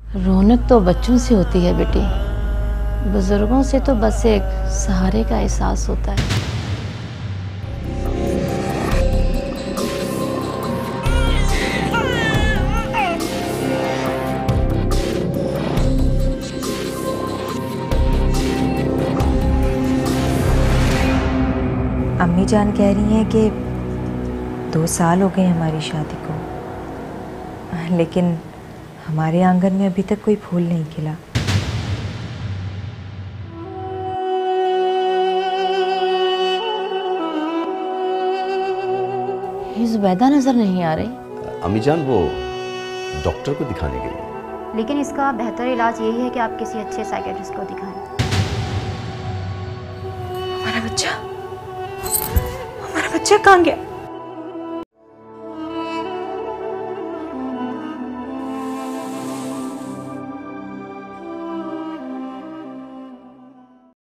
रौनक तो बच्चों से होती है बेटी, बुजुर्गों से तो बस एक सहारे का एहसास होता है। अम्मी जान कह रही हैं कि 2 साल हो गए हमारी शादी को, लेकिन हमारे आंगन में अभी तक कोई फूल नहीं खिला। ये जुबैदा नजर नहीं आ रही। अम्मी जान वो डॉक्टर को दिखाने गई है। लेकिन इसका बेहतर इलाज यही है कि आप किसी अच्छे साइकियाट्रिस्ट को दिखाएं। हमारा बच्चा कहाँ गया?